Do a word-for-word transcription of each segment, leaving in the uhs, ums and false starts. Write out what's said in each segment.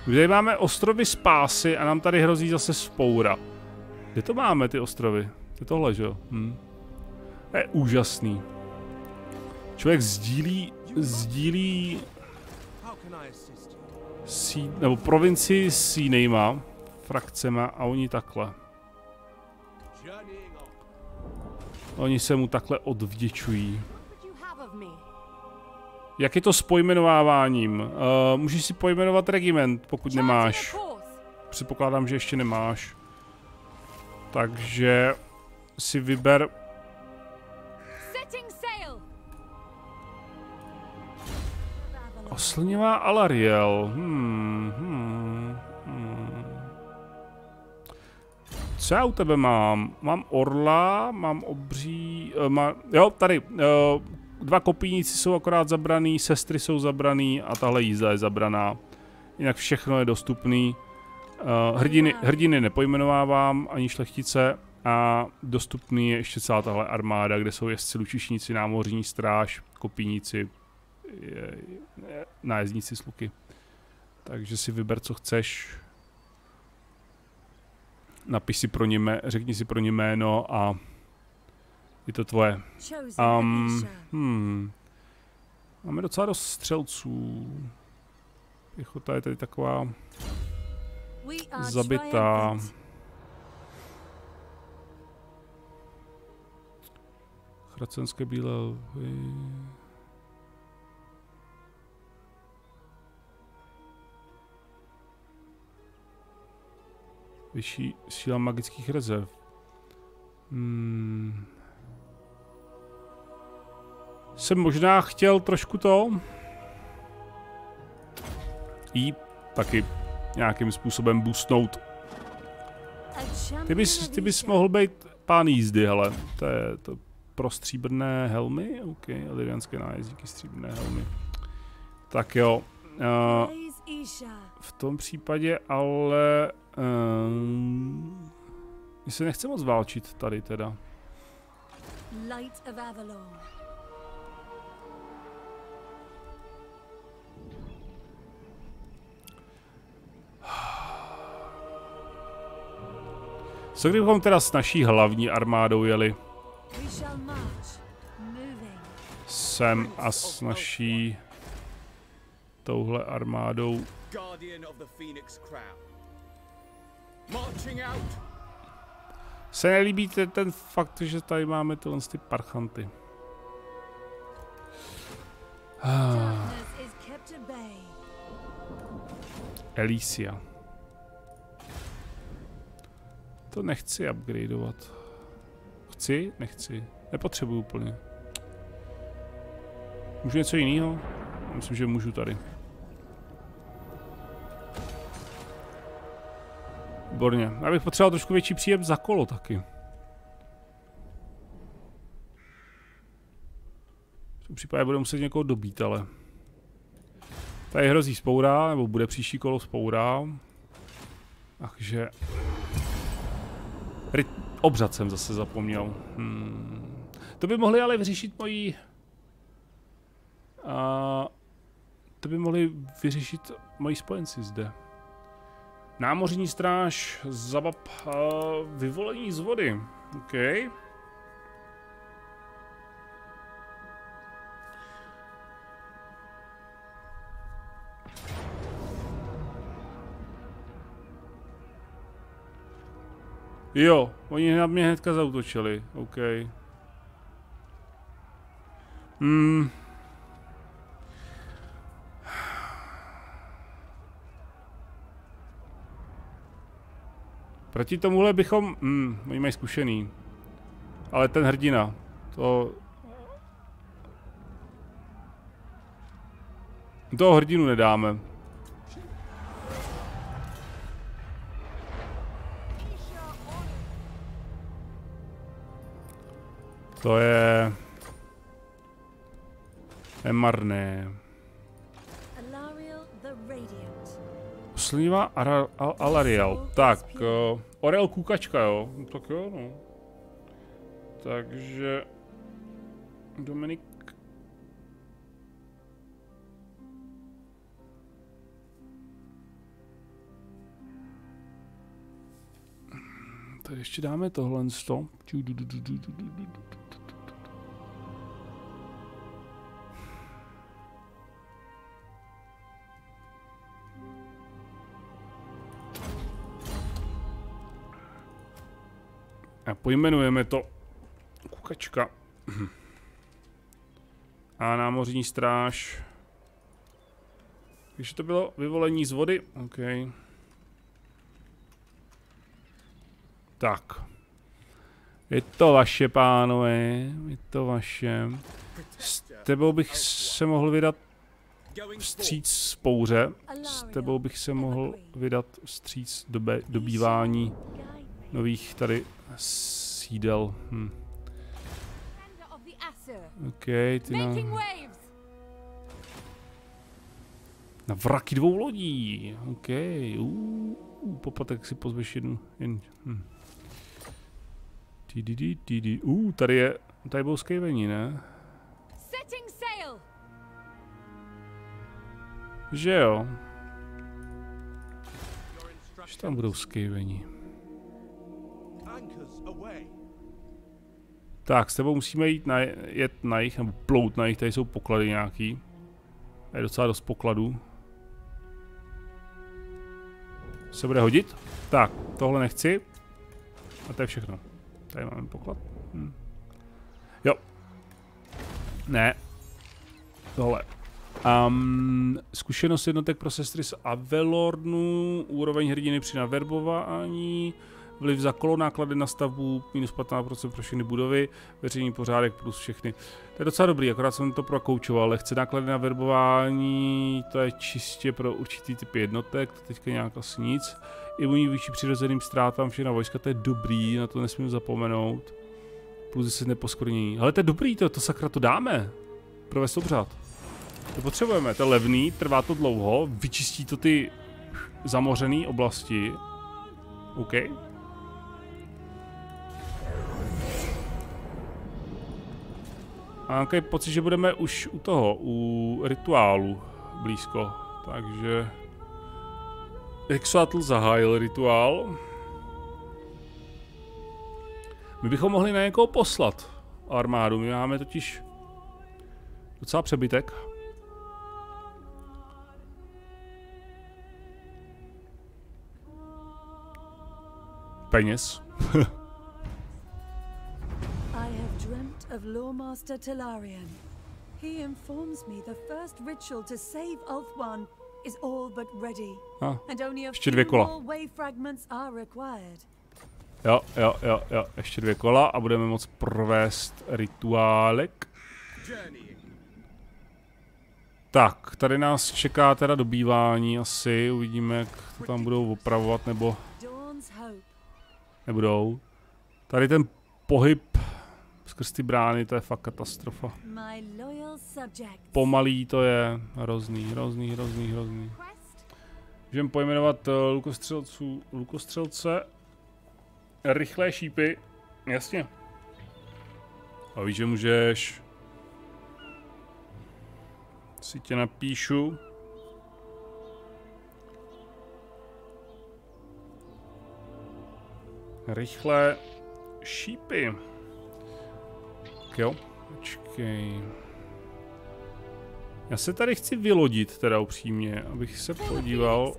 Kde máme ostrovy spásy a nám tady hrozí zase vzpoura. Kde to máme, ty ostrovy? To je tohle, že jo? Hm. To je úžasný. Člověk sdílí, sdílí sí, nebo provincii s jinýma frakcema a oni takhle. Oni se mu takhle odvděčují. Jak je to s pojmenováváním? Uh, můžeš si pojmenovat regiment, pokud nemáš. Předpokládám, že ještě nemáš. Takže si vyber... Oslnivá Alariel. Hmm, hmm, hmm. Co já u tebe mám? Mám orla, mám obří... Uh, má, jo, tady. Uh, dva kopíníci jsou akorát zabraný, sestry jsou zabraný a tahle jízda je zabraná. Jinak všechno je dostupný. Uh, hrdiny, hrdiny nepojmenovávám, ani šlechtice. A dostupný je ještě celá tahle armáda, kde jsou jezdci, lučišníci, námořní stráž, kopíníci, je, je, nájezdníci s luky. Takže si vyber, co chceš. Napiš si pro ně, řekni si pro ně jméno a je to tvoje. Um, hmm. Máme docela dost střelců. Pěchota je tady taková zabitá. Chracenské bílé lvy. Vyšší síla magických rezerv. Hmm. Jsem možná chtěl trošku to jí taky nějakým způsobem boostnout. Ty bys, ty bys mohl být pán jízdy, hele. To je to pro stříbrné helmy? OK, alianské nájezdníky, stříbrné helmy. Tak jo. Uh, v tom případě ale... Um, my se nechce moc válčit tady teda. Co kdybychom teda s naší hlavní armádou jeli sem a s naší touhle armádou se nelíbí ten, ten fakt, že tady máme tyhle ty parchanty. Ah. Elysia. To nechci upgradeovat. Chci? Nechci. Nepotřebuju úplně. Můžu něco jiného? Myslím, že můžu tady. Výborně. Já bych potřeboval trošku větší příjem za kolo taky. V tom případě budu muset někoho dobít, ale... Tady hrozí vzpoura, nebo bude příští kolo vzpoura. Takže... Obřad jsem zase zapomněl. Hmm. To by mohli ale vyřešit moji... A... To by mohli vyřešit moji spojenci zde. Námořní stráž, zabab, uh, vyvolení z vody. OK. Jo, oni na mě hnedka zaútočili. OK. Hmm. Proti tomuhle bychom... Hmm, oni mají zkušený. Ale ten hrdina, to... Toho hrdinu nedáme. To je... je marné. Oslnivá Alariel. Tak, uh, Orel Kukačka, jo. Tak jo, no. Takže... Dominik... Tady ještě dáme tohle sto. A pojmenujeme to kukačka. A námořní stráž. Když to bylo vyvolení z vody, OK. Tak. Je to vaše, pánové, je to vaše. S tebou bych se mohl vydat vstříc spouře. S tebou bych se mohl vydat vstříc dobe, dobývání nových tady sídel. Hm. OK, ty na... Na vraky dvou lodí. OK, uh, uh, poplatek si pozveš jednu. Jen, hm. Uh, tady je, tady budou skejvení, ne? Že jo? Že tam budou skejvení. Tak, s tebou musíme jít na, jet na jich, nebo plout na jich, tady jsou poklady nějaký. Tady je docela dost pokladů. Se bude hodit? Tak, tohle nechci. A to je všechno. Tady máme poklad. Hm. Jo. Ne. Tohle. Um, zkušenost jednotek pro sestry z Avelornu, úroveň hrdiny při naverbování, vliv za kolo, náklady na stavbu, minus patnáct procent pro všechny budovy, veřejný pořádek plus všechny. To je docela dobrý, akorát jsem to prokoučoval, ale chce náklady na verbování, to je čistě pro určitý typ jednotek, to teďka nějak asi nic. Imunní vyšší přirozeným ztrátám všechna vojska, to je dobrý, na to nesmím zapomenout. Plus deset neposkvrnění. Ale to je dobrý, to, to sakra to dáme. Provést obřad. To potřebujeme, to je levný, trvá to dlouho, vyčistí to ty zamořené oblasti. OK. A nějaký pocit, že budeme už u toho, u rituálu blízko, takže... Exoatl zahájil rituál. My bychom mohli na někoho poslat armádu, my máme totiž docela přebytek. Peněz. I have dreamt of Lawmaster Telarian. He informs me the first ritual to save Ulthuan is all but ready. Ah, and only a ještě dvě few kola. more wave fragments are required. Jo, jo, jo, jo, ještě dvě kola a budeme moct provést rituálek. Tak, tady nás čeká teda dobývání asi, uvidíme, jak to tam budou opravovat, nebo nebudou. Tady ten pohyb skrz ty brány, to je fakt katastrofa. Pomalý to je, hrozný, hrozný, hrozný, hrozný. Můžeme pojmenovat uh, lukostřelců, lukostřelce, rychlé šípy, jasně. A víš, že můžeš, si tě napíšu. Rychlé šípy. Tak jo, počkej. Já se tady chci vylodit teda upřímně, abych se podíval.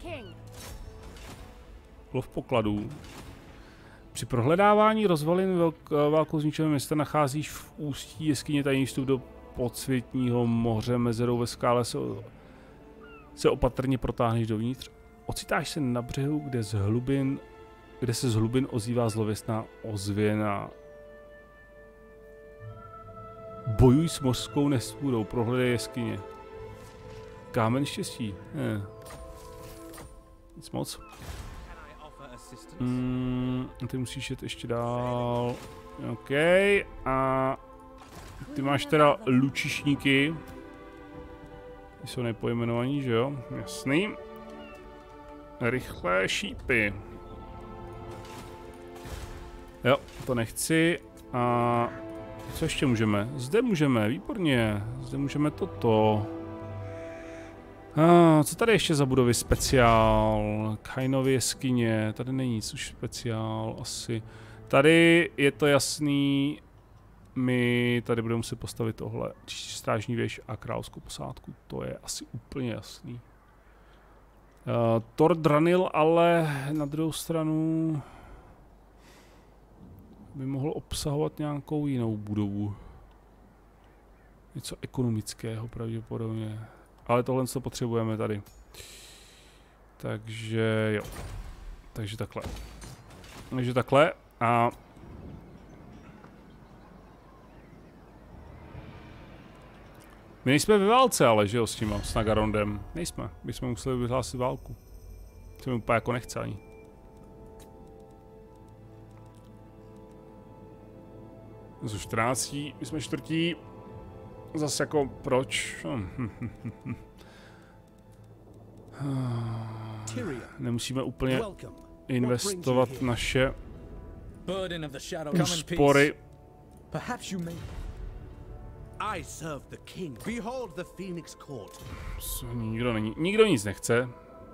Lov pokladů. Při prohledávání rozvalin válkou zničeného města nacházíš v ústí jeskyně tajný vstup do podsvětního moře mezerou ve skále se, se opatrně protáhneš dovnitř. Ocitáš se na břehu, kde z hlubin, kde se z hlubin ozývá zlověstná ozvěna. Bojuj s mořskou nestvůrou, prohledej jeskyně. Kámen štěstí. Ne. Nic moc. Mm, ty musíš jet ještě dál. OK. A ty máš teda lučišníky. Ty jsou nepojmenovaní, že jo? Jasný. Rychlé šípy. Jo, to nechci. A co ještě můžeme? Zde můžeme, výborně. Zde můžeme toto. Ah, co tady ještě za budovy speciál? Kainovy jeskyně, tady není nic už speciál, asi. Tady je to jasný, my tady budeme muset postavit tohle, strážní věž a královskou posádku, to je asi úplně jasný. Uh, Thor Dranil ale na druhou stranu by mohl obsahovat nějakou jinou budovu. Něco ekonomického pravděpodobně. Ale tohle to potřebujeme tady. Takže jo. Takže takhle. Takže takhle a... My nejsme ve válce ale, že jo, s tím, s Nagarondem. Nejsme. My jsme museli vyhlásit válku. To mi úplně jako nechce ani. Jsou čtrnáctí, my jsme čtvrtí. Zase jako proč? Nemusíme úplně investovat naše úspory. Nikdo není, nikdo nic nechce.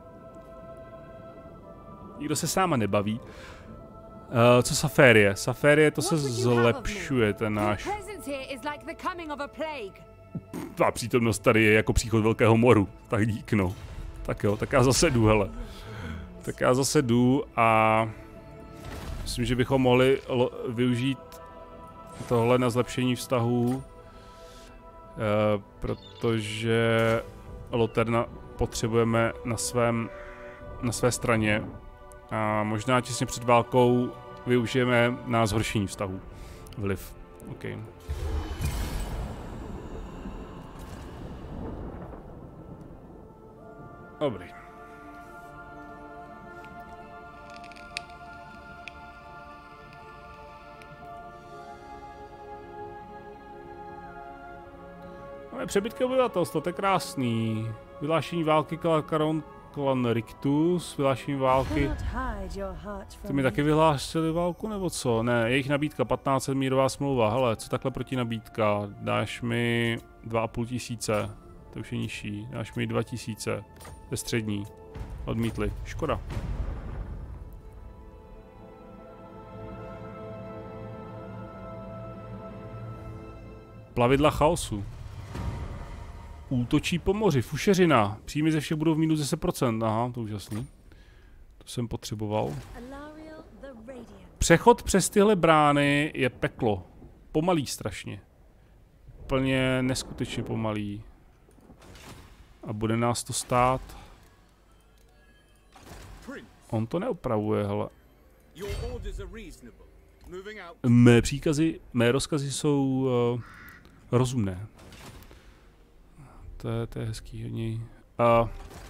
Nikdo se s náma nebaví. Uh, co Saférie? Saférie, to se zlepšuje, ten náš. Ta přítomnost tady je jako příchod velkého moru, tak dík no. Tak jo, tak já zase jdu, hele. Tak já zase jdu a myslím, že bychom mohli využít tohle na zlepšení vztahů, uh, protože Loterna potřebujeme na svém, na své straně a možná těsně před válkou využijeme na zhoršení vztahů. Vliv. OK. Dobrý. Máme přebytky obyvatelstva, to je krásný. Vyhlášení války Kalakaron Klan Rictus, vyhlášení války. Ty mi taky vyhlásili válku nebo co? Ne, jejich nabídka patnáct set mírová smlouva. Hele, co takhle proti nabídka? Dáš mi dva a půl tisíce. To už je nižší. Dáš mi dva tisíce. Ve střední. Odmítli. Škoda. Plavidla chaosu. Útočí po moři. Fušeřina. Příjmy ze všech budou v minus deset procent. Aha, to už jasný. To jsem potřeboval. Přechod přes tyhle brány je peklo. Pomalý strašně. Úplně neskutečně pomalý. A bude nás to stát. On to neopravuje, hele. Mé příkazy, mé rozkazy jsou uh, rozumné. To je, to je hezký hodně. Uh,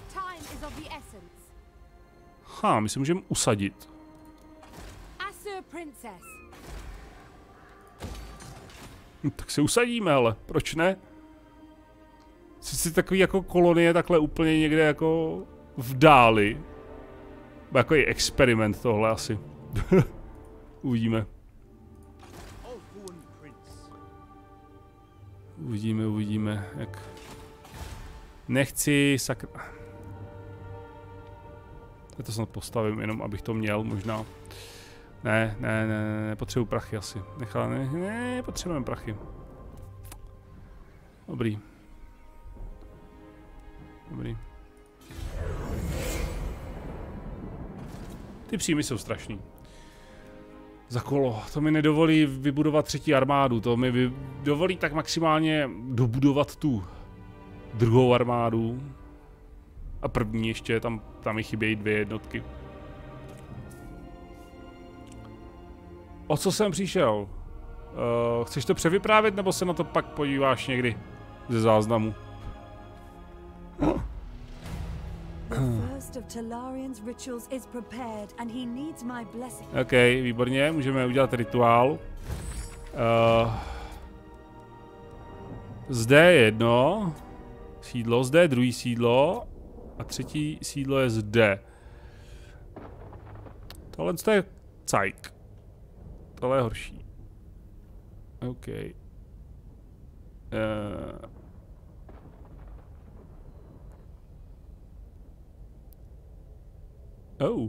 ha, my si můžeme usadit. Tak se usadíme, ale proč ne? Sice takový jako kolonie takhle úplně někde jako v dáli. Jako je experiment tohle asi. Uvidíme. Uvidíme, uvidíme, jak... Nechci sakra... Já to snad postavím, jenom abych to měl možná. Ne, ne, ne, ne, potřebuji prachy asi. Nechal, ne, ne, potřebujeme prachy. Dobrý. Dobrý. Ty příjmy jsou strašný. Za kolo. To mi nedovolí vybudovat třetí armádu. To mi vy... dovolí tak maximálně dobudovat tu druhou armádu. A první ještě, tam, tam mi chybějí dvě jednotky. O co jsem přišel? Uh, chceš to převyprávět, nebo se na to pak podíváš někdy ze záznamu? OK, výborně, můžeme udělat rituál. Uh, zde je jedno sídlo, zde je druhý sídlo a třetí sídlo je zde. Tohle je cajk. Tohle je horší. OK. Uh, Oh.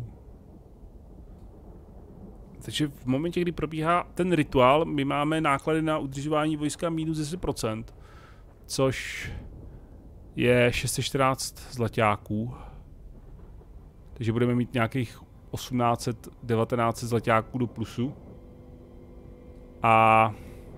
Takže v momentě, kdy probíhá ten rituál, my máme náklady na udržování vojska minus deset procent, což je šest set čtrnáct zlaťáků. Takže budeme mít nějakých osmnáct set, devatenáct set zlaťáků do plusu. A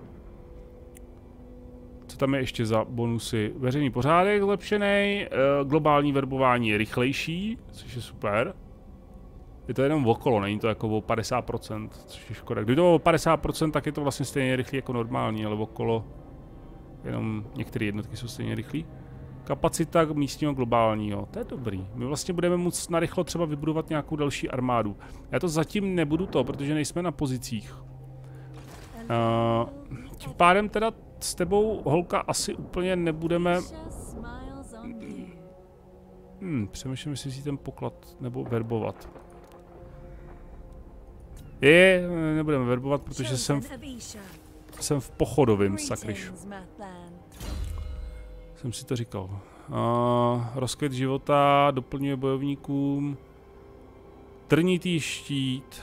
co tam je ještě za bonusy? Veřejný pořádek zlepšený, globální verbování je rychlejší, což je super. Je to jenom okolo, není to jako o padesát procent, což je škoda. Kdyby to bylo o padesát procent, tak je to vlastně stejně rychlý jako normální, ale okolo jenom některé jednotky jsou stejně rychlý. Kapacita místního globálního, to je dobrý. My vlastně budeme moct narychlo třeba vybudovat nějakou další armádu. Já to zatím nebudu to, protože nejsme na pozicích. Uh, tím pádem teda s tebou, holka, asi úplně nebudeme... Hmm, přemýšlím, jestli si ten poklad nebo verbovat. Je, nebudeme verbovat, protože jsem v, jsem v pochodovém, sakryš. Jsem si to říkal. Uh, rozkvět života doplňuje bojovníkům. Trnitý štít.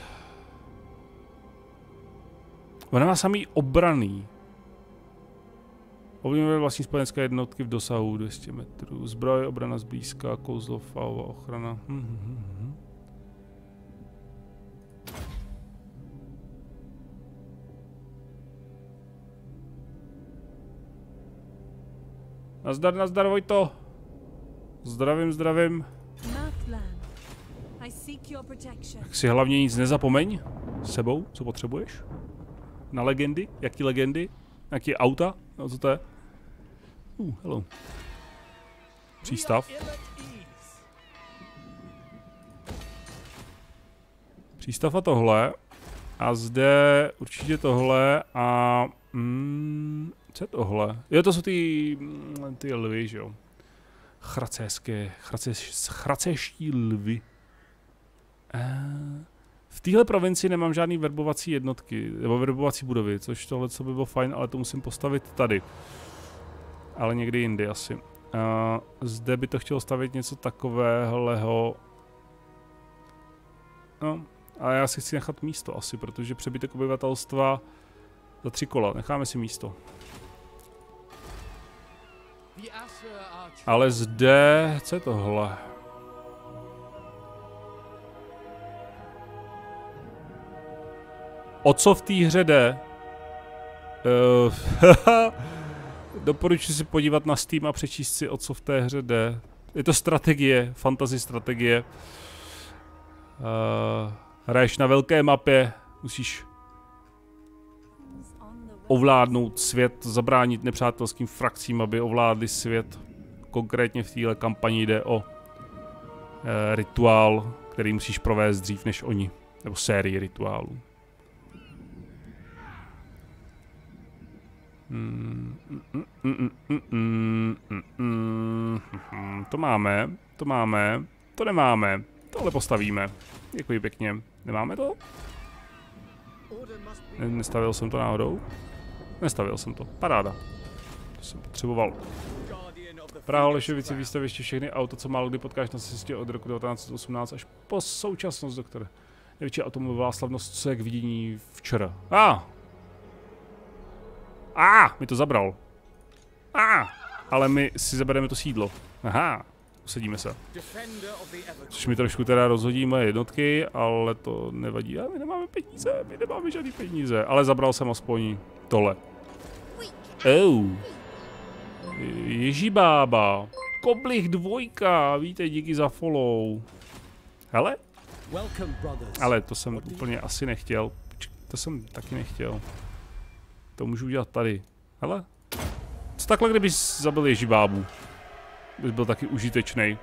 Ona má samý obraný. Ovlivňuje vlastní spojenecké jednotky v dosahu dvě stě metrů. Zbroj, obrana zblízka, kouzlo, falová ochrana. Hm, hm, hm. Nazdar, nazdar, Vojto. Zdravím, zdravím. Tak si hlavně nic nezapomeň s sebou, co potřebuješ. Na legendy, jaký legendy, jaký auta, no co to je? Uh, hello. Přístav. Přístav a tohle. A zde určitě tohle a... Mm, co je tohle? Jo, to jsou ty, ty lvy, že jo. Chracéské, chraceš, chracéští lvy. A v téhle provincii nemám žádný verbovací jednotky, nebo verbovací budovy, což tohle co by bylo fajn, ale to musím postavit tady. Ale někdy jindy asi. A zde by to chtělo stavit něco takového. No, a já si chci nechat místo asi, protože přebytek obyvatelstva za tři kola. Necháme si místo. Ale zde, co je tohle? O co v té hře jde? Uh, Doporučuji si podívat na Steam a přečíst si, o co v té hře jde. Je to strategie, fantasy strategie. Uh, hraješ na velké mapě, musíš ovládnout svět, zabránit nepřátelským frakcím, aby ovládli svět. Konkrétně v téhle kampani jde o uh, rituál, který musíš provést dřív než oni. Nebo sérii rituálů. Mm, mm, mm, mm, mm, mm, mm, mm, to máme, to máme, to nemáme, tohle postavíme. Děkuji pěkně. Nemáme to? Ne, nestavil jsem to náhodou? Nestavil jsem to. Paráda. To jsem potřeboval. Praha, Holešovice, výstaviště, všechny auta, co málo kdy potkáš na cestě od roku devatenáct set osmnáct až po současnost, doktore. Největší automobilová slavnost, co je k vidění včera. A! Ah. A! Ah, mi to zabral. A! Ah, ale my si zabereme to sídlo. Aha. Usadíme se. Což mi trošku teda rozhodí moje jednotky, ale to nevadí. A my nemáme peníze, my nemáme žádný peníze. Ale zabral jsem aspoň tohle. Oh. Ježibába. Koblich dvojka. Víte, díky za follow. Hele? Ale to jsem úplně asi nechtěl. To jsem taky nechtěl. To můžu udělat tady. Hele? Co takhle, kdybys zabil ježibábu? Bys byl taky užitečný.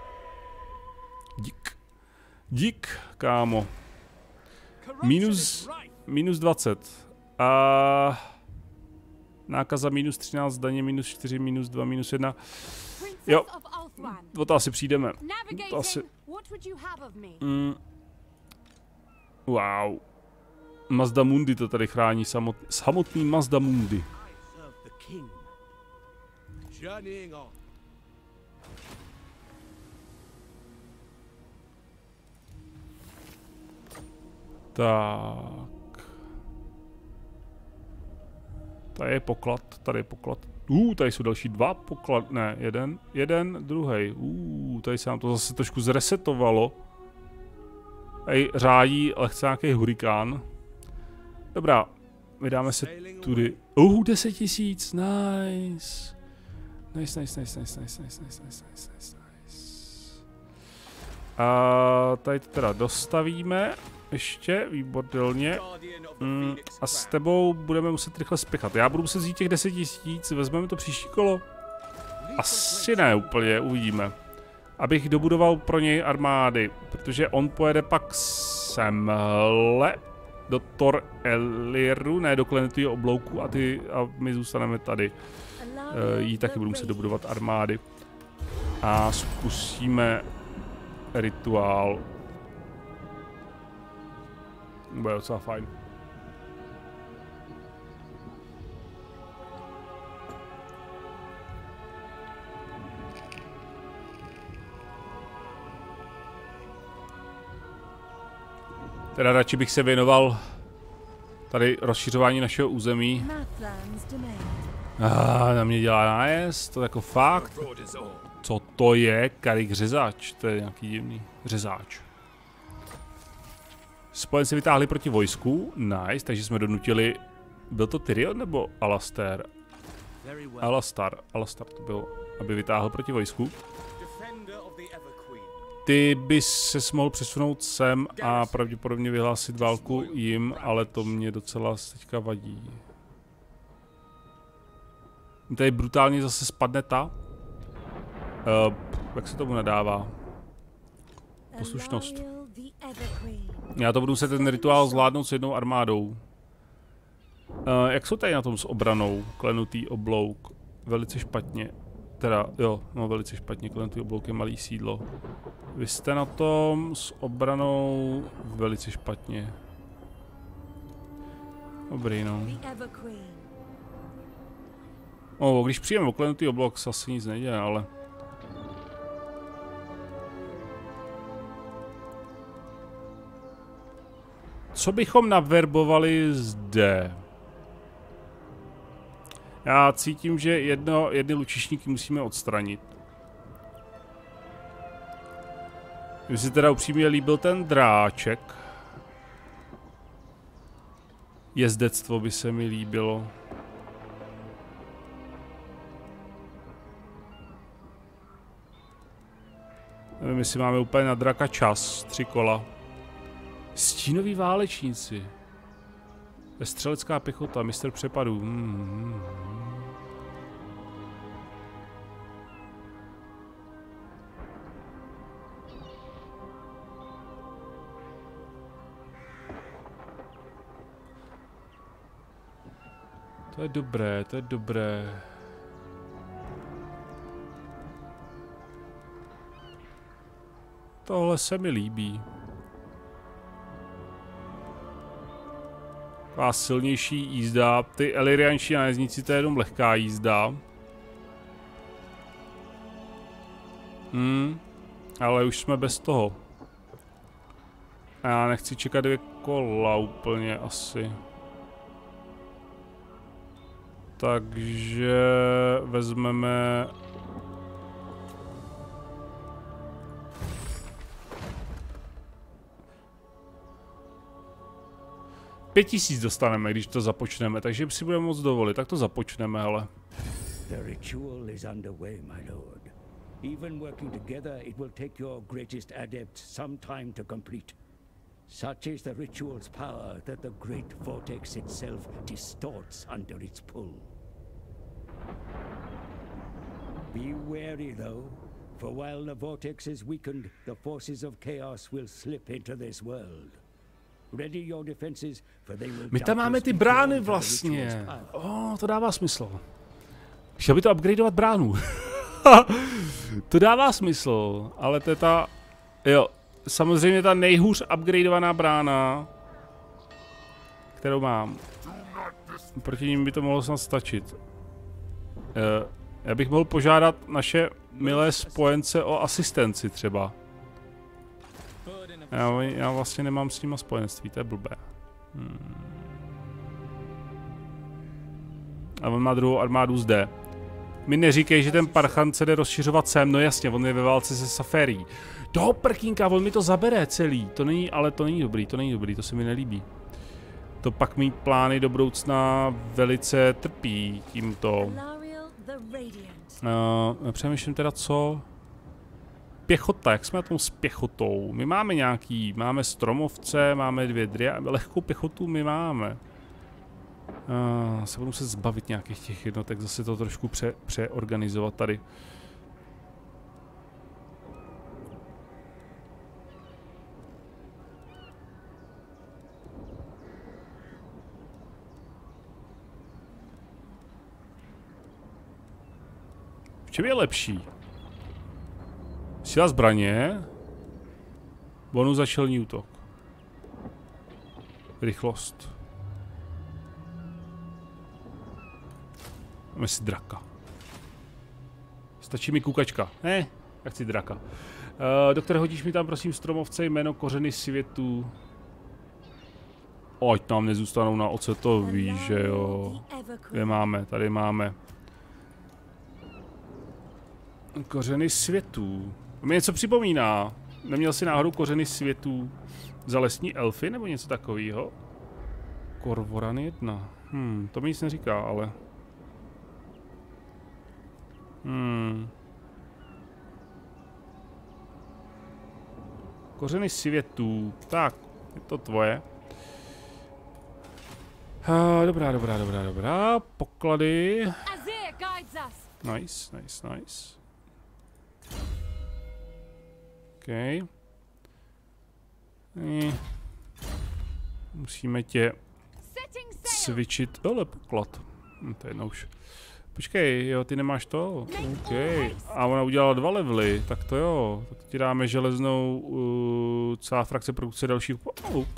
Dík. Dík, kámo. Minus, minus dvacet. A nákaza minus třináct, daně minus čtyři, minus dva, minus jedna. Jo, o to asi přijdeme. To asi... Mm. Wow. Mazda Mundi to tady chrání, samot, samotný Mazda Mundi. Tak. Tady je poklad, tady je poklad. Uh, tady jsou další dva poklad, ne, jeden, jeden, druhý. Uh, tady se nám to zase trošku zresetovalo. Tady řádí lehce nějaký hurikán. Dobrá, vydáme se tudy. Uh, deset tisíc, nice. Nice, nice, nice, nice, nice, nice, nice, nice, nice, nice. A tady to teda dostavíme. Ještě, výborně. Mm, a s tebou budeme muset rychle spěchat. Já budu muset vzít těch deset tisíc, vezmeme to příští kolo? Asi ne úplně, uvidíme. Abych dobudoval pro něj armády, protože on pojede pak semhle do Tor Eliru, ne do Klenutýho oblouku a, ty, a my zůstaneme tady. E, jí taky budu muset dobudovat armády. A spustíme rituál. Bude docela fajn. Teda radši bych se věnoval tady rozšiřování našeho území. Ah, na mě dělá nájezd, to jako fakt. Co to je? Karik řezáč, to je nějaký divný řezáč. Spojenci vytáhli proti vojsku, nice, takže jsme donutili, byl to Tyrion nebo Alastair? Alastar, Alastar to bylo, aby vytáhl proti vojsku. Ty bys se mohl přesunout sem a pravděpodobně vyhlásit válku jim, ale to mě docela teďka vadí. Tady brutálně zase spadne ta. Uh, jak se tomu nadává? Poslušnost. Já to budu muset ten rituál zvládnout s jednou armádou. Uh, jak jsou tady na tom s obranou? Klenutý oblouk. Velice špatně. Teda, jo, no velice špatně. Klenutý oblouk je malý sídlo. Vy jste na tom s obranou velice špatně. Dobrý, no. O, když přijeme o klenutý oblouk, se asi nic neděje, ale... Co bychom naverbovali zde? Já cítím, že jedno, jedny lučišníky musíme odstranit. Mně si teda upřímně líbil ten dráček. Jezdectvo by se mi líbilo. Nevím, jestli máme úplně na draka čas. Tři kola. Stínoví válečníci. Střelecká pěchota, mistr přepadů. Hmm. To je dobré, to je dobré. Tohle se mi líbí. Taková silnější jízda. Ty Elirianští nájezdníci, to je jenom lehká jízda. Hmm, ale už jsme bez toho. A já nechci čekat dvě kola úplně asi. Takže vezmeme... Pět tisíc dostaneme, když to započneme, takže si budeme moc dovolit, tak to započneme, ale. The ritual is underway, my lord. Even working together, it will take your greatest adept some time to complete. Such is the ritual's power that the great vortex itself distorts under its pull. Be wary, though, for while the vortex is weakened, the forces of chaos will slip into this world. My tam máme ty brány vlastně. Oh, to dává smysl. Chtěl by to upgradeovat bránu. To dává smysl, ale to je ta... Jo, samozřejmě ta nejhůř upgradeovaná brána, kterou mám. Proti ním by to mohlo snad stačit. Uh, já bych mohl požádat naše milé spojence o asistenci třeba. Já, já vlastně nemám s nima spojenství, to je blbé. Hmm. A on má druhou armádu zde. Mi neříkej, že ten parchan se jde rozšiřovat sem, no jasně, on je ve válce se Saférií. Do prkínka, on mi to zabere celý, to není, ale to není dobrý, to není dobrý, to se mi nelíbí. To pak mý plány do budoucna velice trpí tímto. Uh, přemýšlím teda co... Pěchota, jak jsme na tom s pěchotou? My máme nějaký, máme stromovce, máme dvě dry, lehkou pěchotu my máme. Uh, se budu muset zbavit nějakých těch jednotek, zase to trošku pře, přeorganizovat tady. V čem je lepší? Síla zbraně. Bonus za čelní útok. Rychlost. Máme si draka. Stačí mi kukačka. Ne, tak chci draka. Uh, doktore, hodíš mi tam prosím stromovce jméno kořeny světů. Ať nám nezůstanou na oce, to víš, že jo. Kde máme? Tady máme. Kořeny světů. To mi něco připomíná. Neměl jsi náhodou kořeny světů za lesní elfy nebo něco takového? Korvoran jedna. Hm, to mi nic neříká, ale... Hmm. Kořeny světů. Tak, je to tvoje. Uh, dobrá, dobrá, dobrá, dobrá. Poklady. Nice, nice, nice. OK. I... Musíme tě cvičit. Dole poklad. Hm, to je jedno už. Počkej, jo, ty nemáš to? OK. A ona udělala dva levely, tak to jo. Tak ti dáme železnou uh, celá frakce produkce dalších. OK.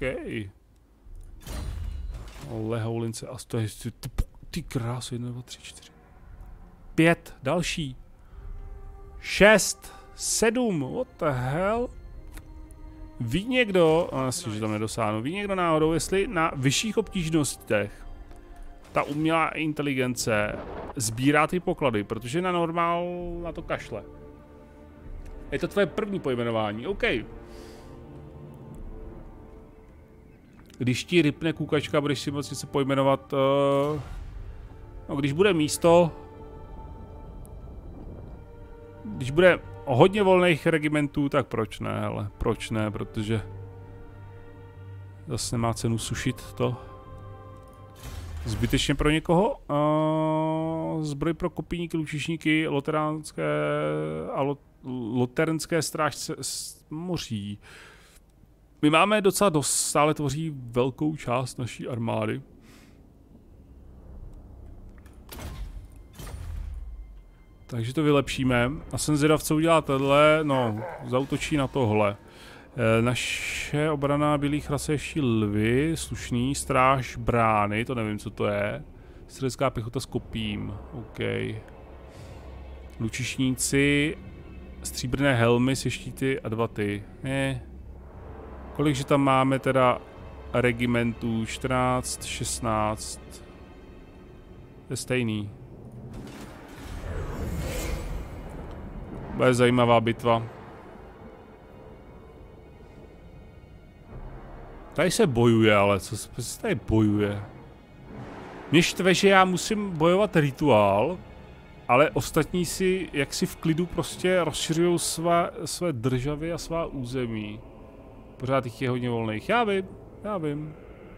Lehoulince a to je ty, ty krásy, jedna, dva, tři, čtyři. Pět, další. Šest, sedm, what the hell? Ví někdo, asi, že tam nedosáhnu, ví někdo náhodou, jestli na vyšších obtížnostech ta umělá inteligence sbírá ty poklady, protože na normál na to kašle. Je to tvoje první pojmenování, OK. Když ti rypne kukačka, budeš si moci se pojmenovat, uh, no když bude místo, když bude hodně volných regimentů, tak proč ne, ale proč ne, protože zase nemá cenu sušit to. Zbytečně pro někoho. Uh, zbroj pro kopíníky, lučišníky, loteránské a lo, loternské strážce moří. My máme docela dost, stále tvoří velkou část naší armády. Takže to vylepšíme. A jsem zvědav, co udělá tohle. No, zaútočí na tohle. E, naše obrana bílých ras je ještě lvy, slušný, stráž brány, to nevím, co to je. Střelecká pěchota s kopím, OK. Lučišníci, stříbrné helmy se štíty a dva ty. Eh. Kolikže tam máme teda regimentů? čtrnáct, šestnáct. To je stejný. Bude zajímavá bitva. Tady se bojuje, ale co se tady bojuje? Mě štve, že já musím bojovat rituál, ale ostatní si jaksi v klidu prostě rozšiřují své, své državy a svá území. Pořád jich je hodně volných. Já vím, já vím.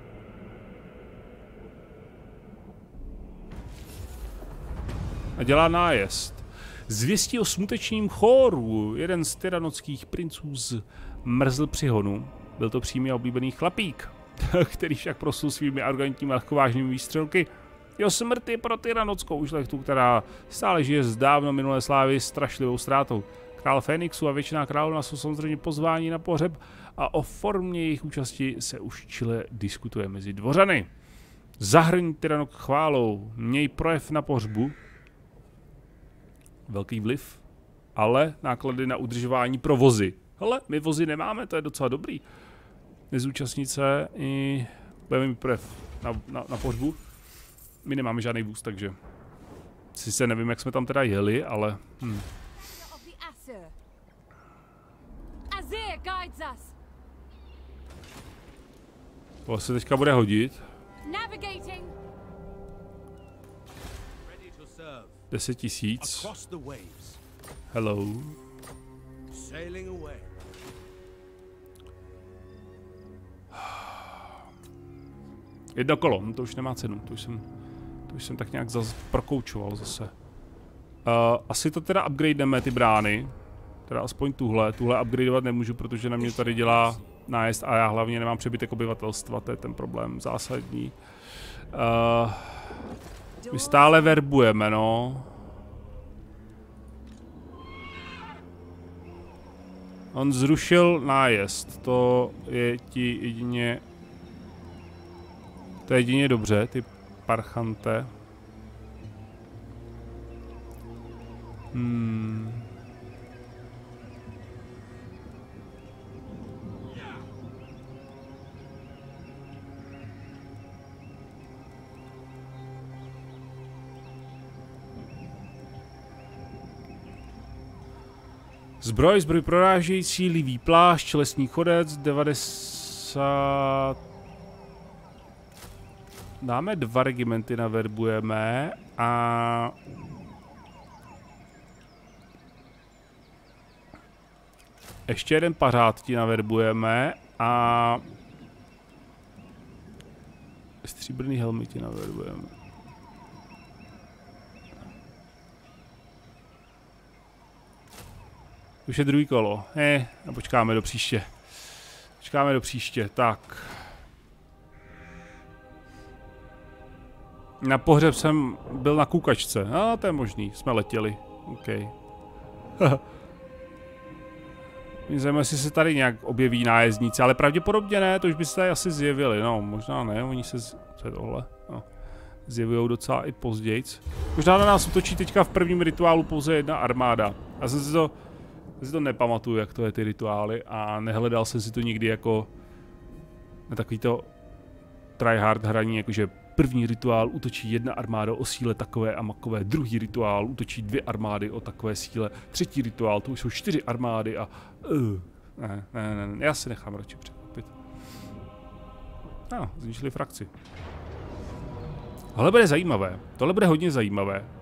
A dělá nájezd. Zvěstí o smutečním chóru. Jeden z tyranockých princů zmrzl při honu. Byl to přímý a oblíbený chlapík, který však proslul svými arrogantními a lehkovážnými výstřelky. Jeho smrt je pro tyranockou šlechtu, která stále žije z dávno minulé slávy strašlivou ztrátou. Král Fénixu a většina královna jsou samozřejmě pozváni na pohřeb a o formě jejich účasti se už čile diskutuje mezi dvořany. Zahrň tyranok chválou, měj projev na pohřbu. Velký vliv, ale náklady na udržování provozy. hele, my vozy nemáme, to je docela dobrý. Nezúčastnit se i budeme mít projev na, na, na pohřbu. My nemáme žádný vůz, takže sice nevím, jak jsme tam teda jeli, ale hm. To se teďka bude hodit. Deset tisíc. Hello. Jedno kolo, no to už nemá cenu, to už jsem, to už jsem tak nějak zase prokoučoval zase. Uh, asi to teda upgradeneme ty brány, teda aspoň tuhle, tuhle upgradeovat nemůžu, protože na mě tady dělá nájezd a já hlavně nemám přebytek obyvatelstva, to je ten problém zásadní. Uh, my stále verbujeme, no. On zrušil nájezd, to je ti jedině... To je jedině dobře, ty parchante. Hmm. Zbroj, zbroj prorážející, livý plášť, lesní chodec, devadesát... Dáme dva regimenty, naverbujeme a... Ještě jeden pařád ti naverbujeme a... Stříbrný helmy ti naverbujeme. Už je druhý kolo. Eh, a počkáme do příště. Počkáme do příště, tak. Na pohřeb jsem byl na koukačce. A to je možný, jsme letěli. OK. Mě zajímá, jestli se tady nějak objeví nájezdníci, ale pravděpodobně ne, to už by se tady asi zjevili. No, možná ne, oni se, z... co je tohle? No. Zjevujou docela i později. Možná na nás útočí teďka v prvním rituálu pouze jedna armáda. Já jsem si to, já si to nepamatuju, jak to je ty rituály a nehledal jsem si to nikdy jako na takový to tryhard hraní, jakože první rituál útočí jedna armáda o síle takové a makové, druhý rituál útočí dvě armády o takové síle, třetí rituál, to už jsou čtyři armády a... Uh, ne, ne, ne, ne, já si nechám radši překvapit. No, zničili frakci. Tohle bude zajímavé, tohle bude hodně zajímavé.